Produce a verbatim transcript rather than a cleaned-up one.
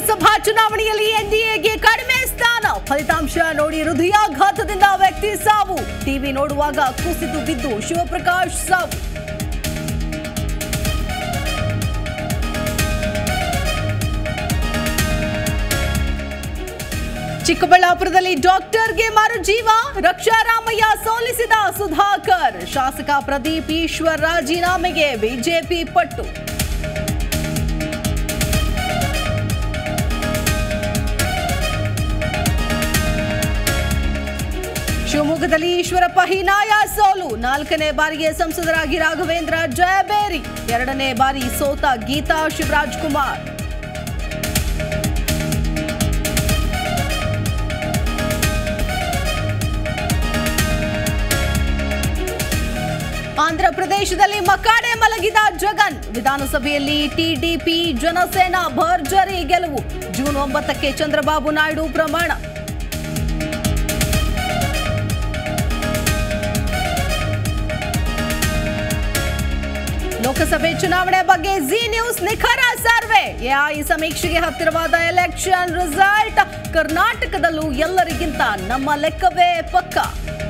ಲೋಕಸಭಾ ಚುನಾವಣೆಯಲ್ಲಿ ಎನ್ಡಿಎಗೆ ಕಡಿಮೆ ಸ್ಥಾನ. ಫಲಿತಾಂಶ ನೋಡಿ ಹೃದಯಾಘಾತದಿಂದ ವ್ಯಕ್ತಿ ಸಾವು. ಟಿವಿ ನೋಡುವಾಗ ಕುಸಿದು ಬಿದ್ದು ಶಿವಪ್ರಕಾಶ್ ಸಾವು. ಚಿಕ್ಕಬಳ್ಳಾಪುರದಲ್ಲಿ ಡಾಕ್ಟರ್ಗೆ ಮರುಜೀವ. ರಕ್ಷಾರಾಮಯ್ಯ ಸೋಲಿಸಿದ ಸುಧಾಕರ್. ಶಾಸಕ ಪ್ರದೀಪ್ ಈಶ್ವರ್ ರಾಜೀನಾಮೆಗೆ ಬಿಜೆಪಿ ಪಟ್ಟು. ಶಿವಮೊಗ್ಗದಲ್ಲಿ ಈಶ್ವರಪ್ಪ ಹೀನಾಯ ಸೋಲು. ನಾಲ್ಕನೇ ಬಾರಿಗೆ ಸಂಸದರಾಗಿ ರಾಘವೇಂದ್ರ ಜಯಬೇರಿ. ಎರಡನೇ ಬಾರಿ ಸೋತ ಗೀತಾ ಶಿವರಾಜ್ ಕುಮಾರ್. ಆಂಧ್ರಪ್ರದೇಶದಲ್ಲಿ ಮಕಾಡೆ ಮಲಗಿದ ಜಗನ್. ವಿಧಾನಸಭೆಯಲ್ಲಿ ಟಿಡಿಪಿ ಜನಸೇನಾ ಭರ್ಜರಿ ಗೆಲುವು. ಜೂನ್ ಒಂಬತ್ತಕ್ಕೆ ಚಂದ್ರಬಾಬು ನಾಯ್ಡು ಪ್ರಮಾಣ. ಲೋಕಸಭೆ ಚುನಾವಣೆ ಬಗ್ಗೆ ಜಿ ನ್ಯೂಸ್ ನಿಖರ ಸರ್ವೆ. ಎಐ ಸಮೀಕ್ಷೆಗೆ ಹತ್ತಿರವಾದ ಎಲೆಕ್ಷನ್ ರಿಸಲ್ಟ್. ಕರ್ನಾಟಕದಲ್ಲೂ ಎಲ್ಲರಿಗಿಂತ ನಮ್ಮ ಲೆಕ್ಕವೇ ಪಕ್ಕ.